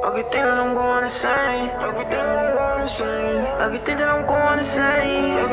I can think that I'm going insane. I can think that I'm going insane. I can think that I'm going insane. I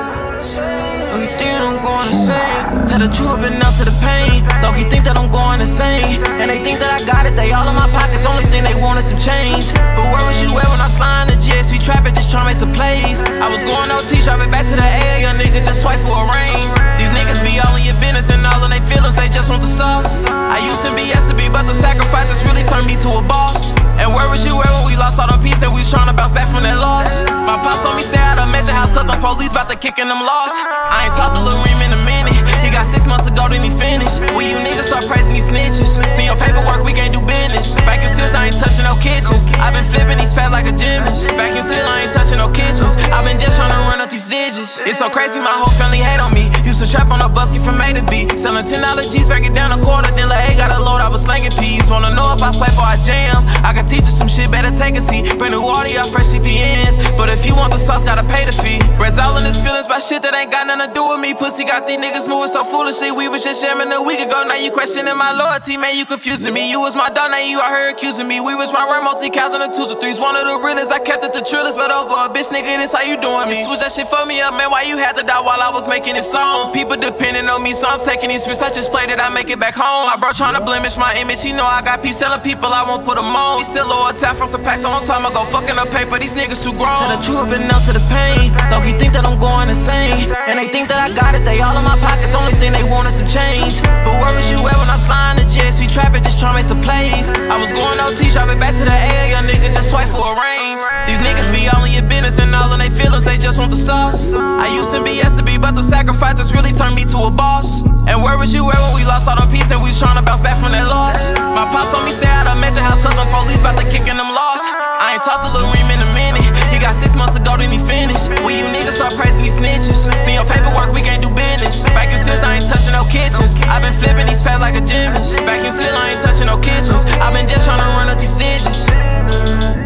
can think that I'm going insane. Tell the truth, I've been out to the pain. Low-key think that I'm going insane. And they think that I got it, they all in my pockets. Only thing they want is some change. But where was you at when I slide in the GSP trapping, just trying to make some plays? I was going OT, driving back to the A, young nigga just swipe for a range. These niggas be all in your business and all in they feelings, they just want the sauce. I used to be SB, but the sacrifices really turned me to a boss. And where was you at when we lost all them pieces and we was trying to bounce back from that loss? My pops told me stay out of Mansion House cause the police bout to kicking them lost. I ain't talked to Lil Reem in a minute. He got 6 months to go, then he finished. When you niggas start praising these snitches, see your paperwork, we can't do business. Vacuum seals, I ain't touching no kitchens. I been flipping these pads like a gymnast. Vacuum seal, I ain't touching no kitchens. I been just trying to run up these digits. It's so crazy, my whole family hate on me. Used to trap on a busket from A to B, selling $10 G's, break it down a quarter. Then like, hey, got a load, I was slanging peas. Wanna know if I swipe or I jam? I can teach you some shit, better take a seat. Brand new audio, fresh CPNs. But if you want the sauce, gotta pay the fee. Reds all in his feelings by shit that ain't got nothing to do with me. Pussy got these niggas moving so foolishly. We was just jamming a week ago, now you questioning my loyalty. Man, you confusing me. You was my dog, now you out here accusing me. We was round multi-cows on the 2s or 3s. One of the realest, I kept it the trillest. But over a bitch, nigga, this how you doing me. Switch that shit for me up, man, why you had to die while I was making this song? People depending on me, so I'm taking these risks. I just played it, I make it back home. My bro trying to blemish my image, he know I got peace. Telling people I won't put them on. He still low attack from some packs a long time ago. Fucking up paper, these niggas too grown. Tell the truth, I've been out to the pain. Low-key think that I'm going insane. And they think that I got it, they all in my pockets. Only thing they want is some change. But where was you at when I slide in the GSP trapping, just trying to make some plays? I was going OT, driving back to the A, young nigga just swipe for a range. These niggas be all in your business and all in they feelings, they just want the sauce. I used to be SB, but the sacrifices really turned me to a boss. And where was you at when we lost all them pieces and we was trying to bounce back from that loss? My pops told me stay out of Mansion House cause the police bout to kicking them lost. I ain't talked to Lil Reem in a minute. He got 6 months to go, then he finished. When you niggas start praising these snitches, see your paperwork, we can't do business. Vacuum seals, I ain't touching no kitchens. I been flipping these pads like a gymnast. Vacuum seal, I ain't touching no kitchens. I been just trying to run up these digits.